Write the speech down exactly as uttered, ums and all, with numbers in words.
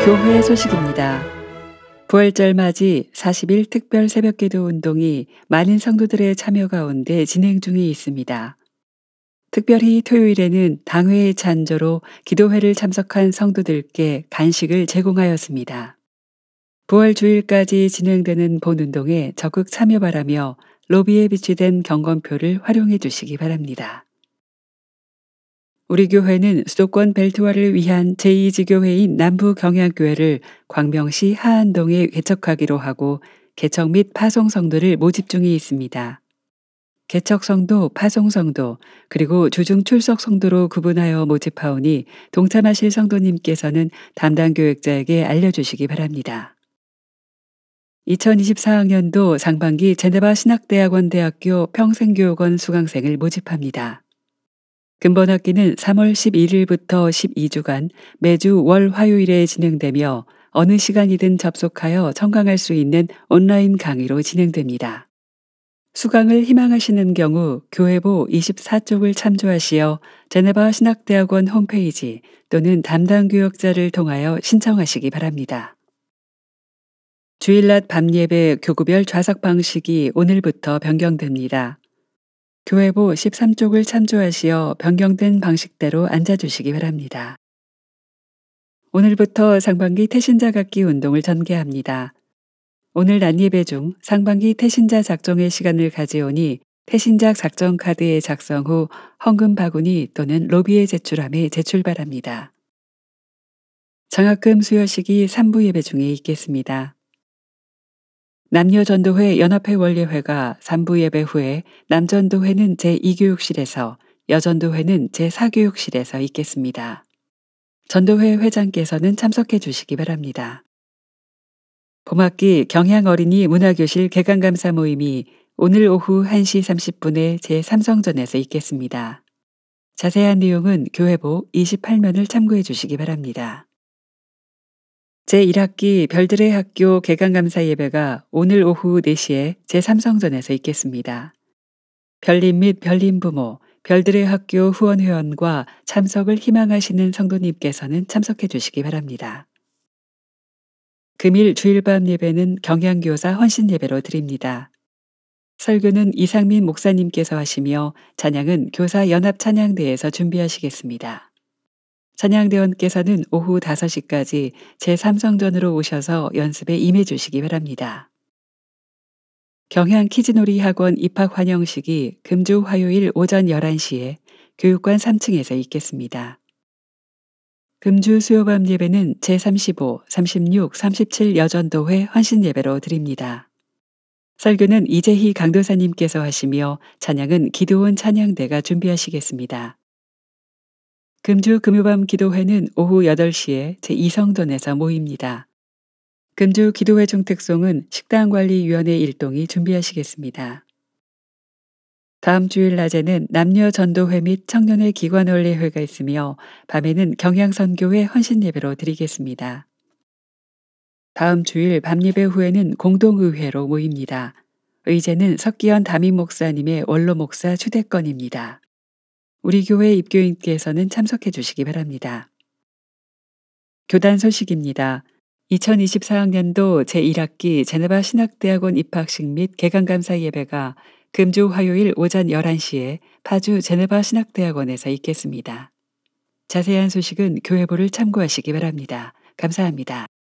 교회 소식입니다. 부활절 맞이 사십 일 특별 새벽기도 운동이 많은 성도들의 참여 가운데 진행 중에 있습니다. 특별히 토요일에는 당회의 찬조로 기도회를 참석한 성도들께 간식을 제공하였습니다. 부활 주일까지 진행되는 본운동에 적극 참여 바라며 로비에 비치된 경건표를 활용해 주시기 바랍니다. 우리 교회는 수도권 벨트화를 위한 제이 지교회인 남부경향교회를 광명시 하안동에 개척하기로 하고 개척 및 파송 성도를 모집 중에 있습니다. 개척 성도, 파송 성도, 그리고 주중 출석 성도로 구분하여 모집하오니 동참하실 성도님께서는 담당 교역자에게 알려주시기 바랍니다. 이천이십사 학년도 상반기 제네바 신학대학원 대학교 평생교육원 수강생을 모집합니다. 근본학기는 삼월 십일일부터 십이 주간 매주 월 화요일에 진행되며 어느 시간이든 접속하여 청강할 수 있는 온라인 강의로 진행됩니다. 수강을 희망하시는 경우 교회보 이십사 쪽을 참조하시어 제네바 신학대학원 홈페이지 또는 담당 교역자를 통하여 신청하시기 바랍니다. 주일낮 밤예배 교구별 좌석 방식이 오늘부터 변경됩니다. 교회보 십삼 쪽을 참조하시어 변경된 방식대로 앉아주시기 바랍니다. 오늘부터 상반기 태신자 갖기 운동을 전개합니다. 오늘 낮예배 중 상반기 태신자 작정의 시간을 가지오니 태신자 작정 카드의 작성 후 헌금 바구니 또는 로비에 제출함에 제출 바랍니다. 장학금 수여식이 삼 부 예배 중에 있겠습니다. 남녀전도회 연합회 원례회가 삼 부 예배 후에 남전도회는 제이 교육실에서 여전도회는 제사 교육실에서 있겠습니다. 전도회 회장께서는 참석해 주시기 바랍니다. 봄학기 경향어린이 문화교실 개강감사 모임이 오늘 오후 한 시 삼십 분에 제삼성전에서 있겠습니다. 자세한 내용은 교회보 이십팔 면을 참고해 주시기 바랍니다. 제일 학기 별들의 학교 개강감사 예배가 오늘 오후 네 시에 제삼성전에서 있겠습니다. 별님 및 별님 부모, 별들의 학교 후원회원과 참석을 희망하시는 성도님께서는 참석해 주시기 바랍니다. 금일 주일밤 예배는 경양교사 헌신 예배로 드립니다. 설교는 이상민 목사님께서 하시며 찬양은 교사 연합 찬양대에서 준비하시겠습니다. 찬양대원께서는 오후 다섯 시까지 제삼성전으로 오셔서 연습에 임해 주시기 바랍니다. 경향 키즈놀이 학원 입학 환영식이 금주 화요일 오전 열한 시에 교육관 삼 층에서 있겠습니다. 금주 수요밤 예배는 제삼십오, 삼십육, 삼십칠 여전도회 헌신 예배로 드립니다. 설교는 이재희 강도사님께서 하시며 찬양은 기도원 찬양대가 준비하시겠습니다. 금주 금요밤 기도회는 오후 여덟 시에 제이 성전에서 모입니다. 금주 기도회 중특송은 식당관리위원회 일동이 준비하시겠습니다. 다음 주일 낮에는 남녀전도회 및 청년회 기관원례회가 있으며 밤에는 경향선교회 헌신예배로 드리겠습니다. 다음 주일 밤예배 후에는 공동의회로 모입니다. 의제는 석기현 담임 목사님의 원로 목사 추대건입니다. 우리 교회 입교인께서는 참석해 주시기 바랍니다. 교단 소식입니다. 이천이십사 학년도 제일 학기 제네바 신학대학원 입학식 및 개강감사 예배가 금주 화요일 오전 열한 시에 파주 제네바 신학대학원에서 있겠습니다. 자세한 소식은 교회보를 참고하시기 바랍니다. 감사합니다.